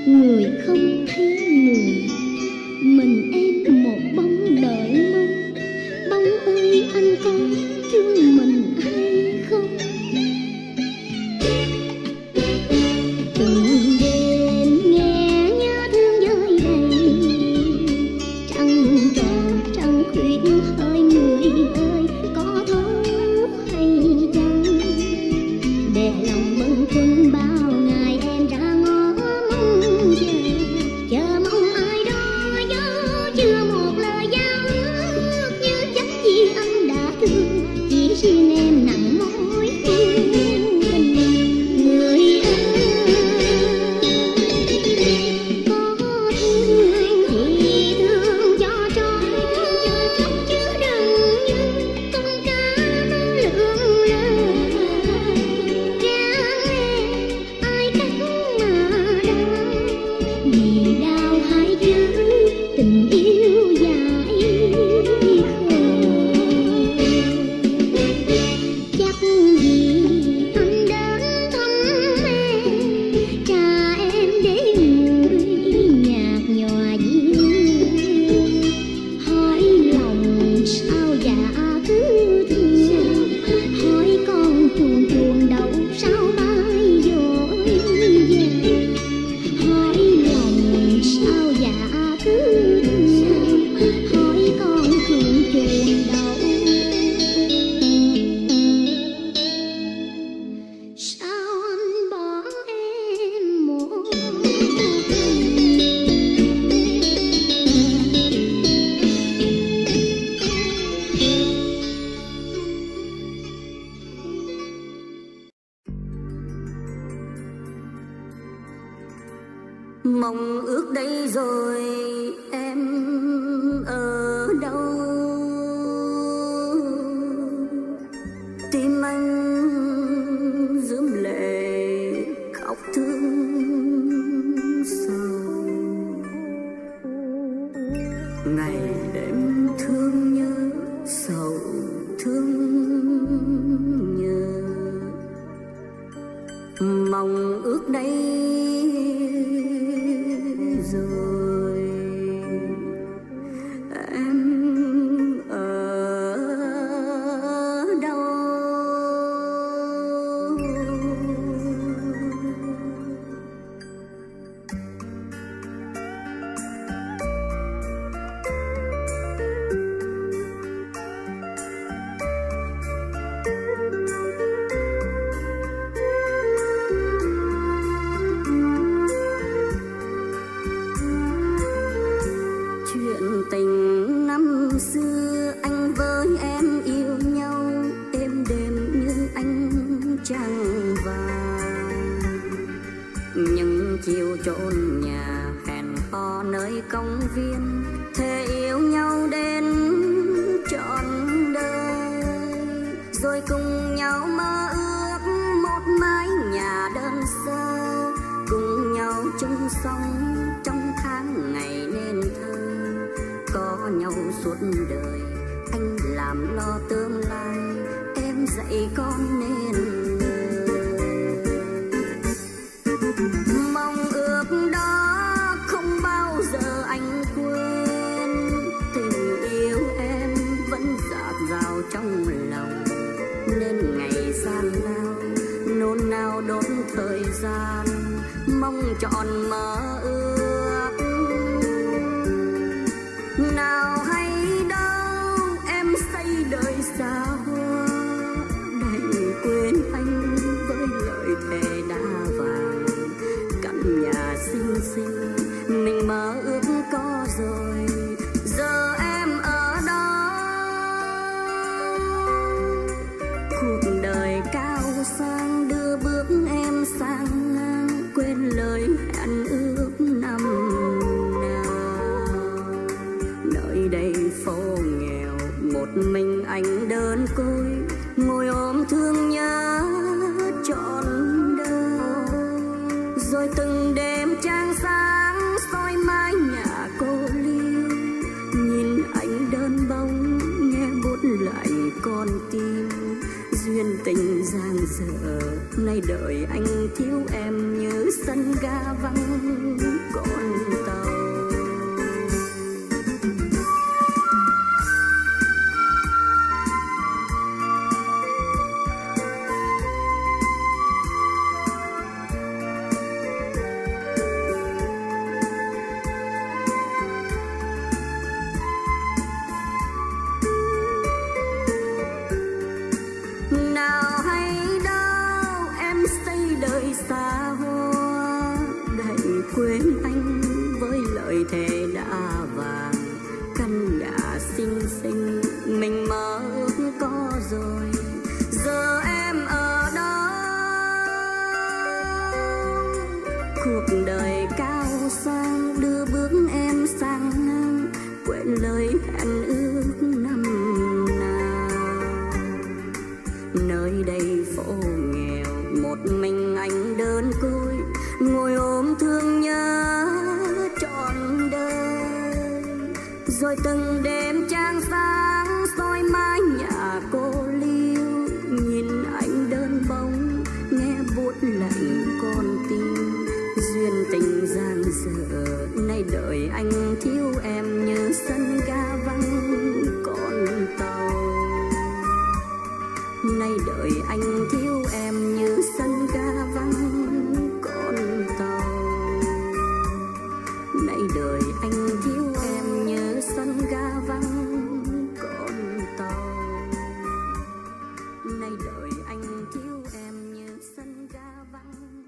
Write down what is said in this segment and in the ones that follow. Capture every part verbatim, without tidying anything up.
người không thấy người, mình em một bóng đợi mong. Bóng ơi anh có thương mình hay không? Từng đêm nghe nhớ thương dơi đầy, trăng tròn trăng khuyết hỡi người ơi, có thấu hay chăng? Để lòng bâng khuâng bao ngày em ra ngó mong chờ, chờ mong ai đó dấu chưa một lời giao ước, như chắc gì anh đã thương, chỉ riêng em nặng mối thương tình. Người ơi có thương thì thương cho trọn, chứ đừng như con cá nó lượn lờ. Ráng lên ai cắt mà đau, vì đau hãy giữ tình yêu dài khờ. Chắc gì anh đến thăm em, cha em để người nhạt nhòa duyên, hỏi lòng sao dạ cứ thương, hỏi con chuồn chuồn đầu sao bay dội về, hỏi lòng sao dạ cứ thương, hỏi con chuồn chuồn đầu sao anh bỏ em một mong ước đây rồi em ở đâu, tim anh rướm lệ khóc thương sầu, ngày đêm thương nhớ sầu thương nhớ. Mong ước đây rồi em ở đâu. Chuyện tình năm xưa anh với em yêu nhau, êm đềm như ánh trăng vàng. Nhưng chiều chốn nhà hẹn hò nơi công viên, thề yêu nhau đến trọn đời. Rồi cùng nhau mơ ước một mái nhà đơn sơ, cùng nhau chung sống trong tháng ngày nên thơ. Có nhau suốt đời, anh làm lo tương lai, em dạy con nên người. Mong ước đó không bao giờ anh quên, tình yêu em vẫn dạt dào trong lòng. Nên ngày gian lao nôn nao đốn thời gian, mong trọn mơ ước. Nào hay đâu em xây đời xa hoa, đành quên anh với lời thề đã vàng. Căn nhà xinh xinh mình mơ ước có rồi, giờ em ở đó. Cuộc đời cao sang đưa bước em sang ngang, quên lời hẹn ước năm nơi đây phố nghèo. Một mình anh đơn côi ngồi ôm thương nhớ trọn đời. Rồi từng đêm trăng sáng soi mái nhà cô liêu, nhìn anh đơn bóng nghe buốt lạnh con tim. Duyên tình giang dở nay đời anh thiếu em như sân ga vắng quên anh với lời thề đã vàng. Căn nhà xinh xinh mình mơ ước có rồi, giờ em ở đó. Cuộc đời cao sang đưa bước em sang ngang, quên lời hẹn ước năm nào. Nơi đây phố nghèo một mình anh đơn côi, ngồi ôm thương nhớ trọn đời. Rồi từng đêm trăng sáng soi mái nhà cô liêu, nhìn anh đơn bóng nghe buốt lạnh con tim. Duyên tình giang dở nay đợi anh thiếu em như sân ga vắng con tàu. Nay đợi anh thiếu em như sân ga vắng con tàu. Nay đợi anh thiếu em như sân ga vắng con tàu. Nay đợi anh thiếu em như sân ga vắng.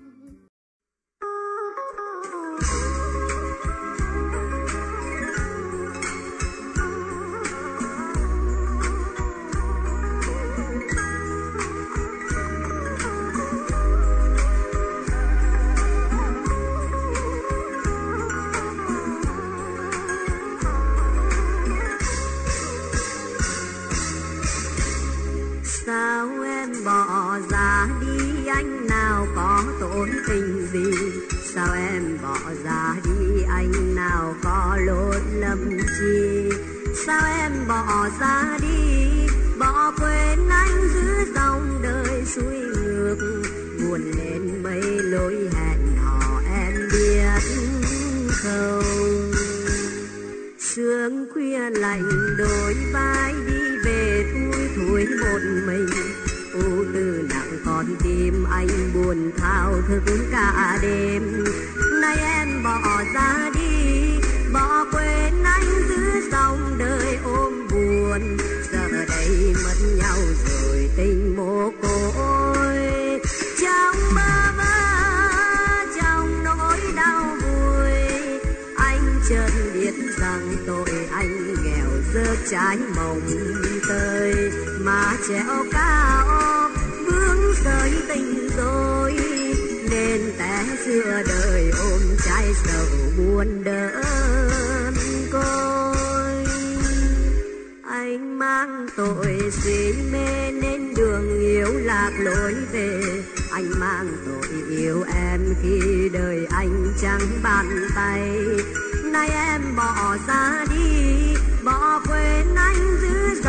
Sao em bỏ ra đi, anh nào có tổn tình gì? Sao em bỏ ra đi, anh nào có lỗi lầm chi? Sao em bỏ ra đi, bỏ quên anh giữa dòng đời xuôi ngược? Buồn lên mấy lối hẹn hò em biết không? Sương khuya lạnh đôi vai đi về thui thủi một mình. U tư nặng con tim anh buồn thao thức cả đêm. Nay em bỏ ra đi, bỏ quên anh giữa dòng đời ôm buồn. Giờ đây mất nhau rồi tình mồ côi. Trong mơ vơ, trong nỗi đau vui, anh chợt biết rằng tội anh nghèo rớt trái mồng tơi. Mà treo cao vướng sợi tình rồi, nên té giữa đời ôm trái sầu buồn đơn côi. Anh mang tội si mê nên đường yêu lạc lối về. Anh mang tội yêu em khi đời anh chẳng bàn tay. Nay em bỏ ra đi, bỏ quên anh giữa